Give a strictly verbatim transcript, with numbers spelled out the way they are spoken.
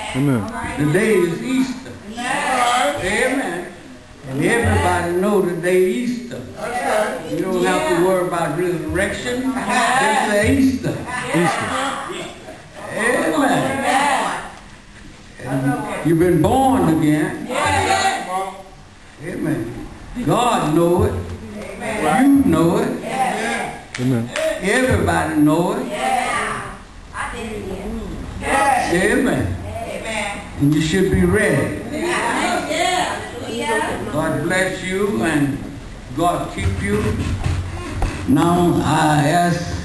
Amen. Today is Easter. Amen. And everybody know today Easter. You don't have to worry about resurrection. Just say Easter. Easter. Amen. And you've been born again. Amen. God know it. You know it. Amen. Everybody know it. Amen. And you should be ready. God bless you and God keep you. Now I ask